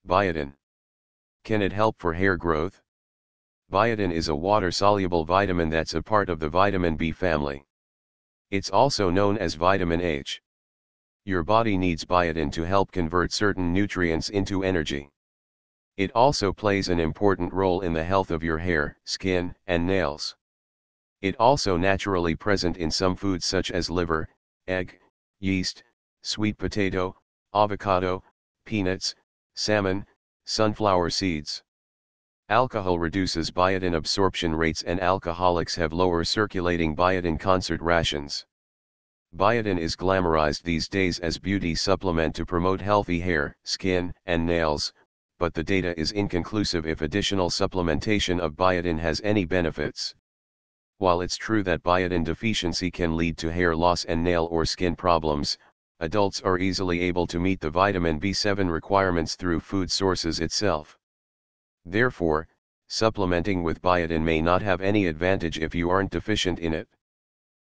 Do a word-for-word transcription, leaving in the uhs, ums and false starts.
Biotin. Can it help for hair growth? Biotin is a water-soluble vitamin that's a part of the vitamin B family. It's also known as vitamin H. Your body needs biotin to help convert certain nutrients into energy. It also plays an important role in the health of your hair, skin, and nails. It also naturally present in some foods such as liver, egg, yeast, sweet potato, avocado, peanuts, salmon, sunflower seeds. Alcohol reduces biotin absorption rates and alcoholics have lower circulating biotin concert rations. Biotin is glamorized these days as beauty supplement to promote healthy hair, skin, and nails, but the data is inconclusive if additional supplementation of biotin has any benefits. While it's true that biotin deficiency can lead to hair loss and nail or skin problems, adults are easily able to meet the vitamin B seven requirements through food sources itself. Therefore, supplementing with biotin may not have any advantage if you aren't deficient in it.